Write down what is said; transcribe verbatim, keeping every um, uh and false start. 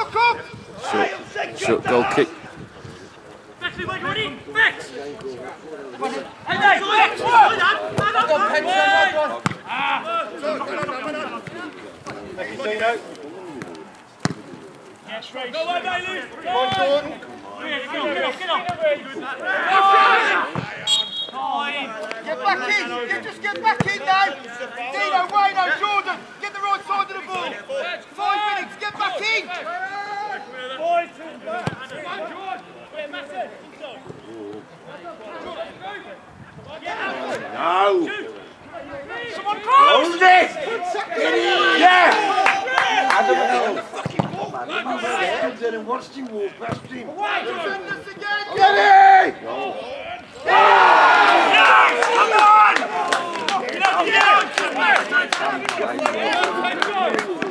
Short, short goal kick. Go away, Bailey! Go on, Jordan! Get off, get off! Get back in! You just get back in now! Dino, Wayno, Jordan! Get the right side of the ball! Five minutes, get back in! Boys, No! someone close! Hold it! Yeah! And watched him walk past him. Defenders again! Get it! Come on! Get up, get up!